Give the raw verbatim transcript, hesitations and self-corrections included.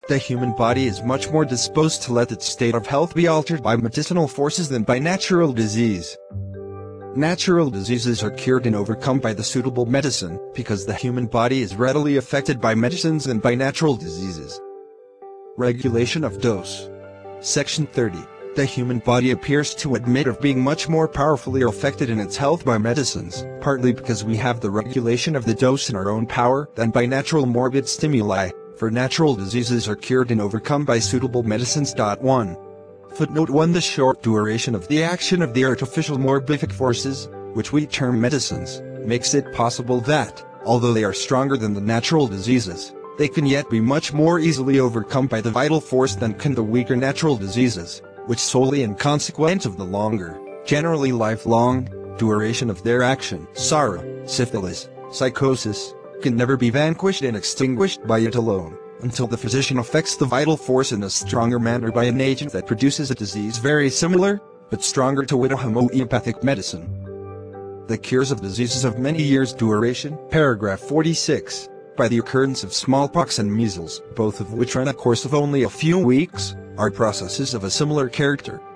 The human body is much more disposed to let its state of health be altered by medicinal forces than by natural disease. Natural diseases are cured and overcome by the suitable medicine, because the human body is readily affected by medicines and by natural diseases. Regulation of dose. Section thirty. The human body appears to admit of being much more powerfully affected in its health by medicines, partly because we have the regulation of the dose in our own power than by natural morbid stimuli, for natural diseases are cured and overcome by suitable medicines. one. Footnote one. The short duration of the action of the artificial morbific forces, which we term medicines, makes it possible that, although they are stronger than the natural diseases, they can yet be much more easily overcome by the vital force than can the weaker natural diseases, which solely in consequence of the longer, generally lifelong, duration of their action, sorrow, syphilis, psychosis, can never be vanquished and extinguished by it alone, until the physician affects the vital force in a stronger manner by an agent that produces a disease very similar, but stronger, to wit a homeopathic medicine. The cures of diseases of many years' duration, paragraph forty-six, by the occurrence of smallpox and measles, both of which run a course of only a few weeks, are processes of a similar character.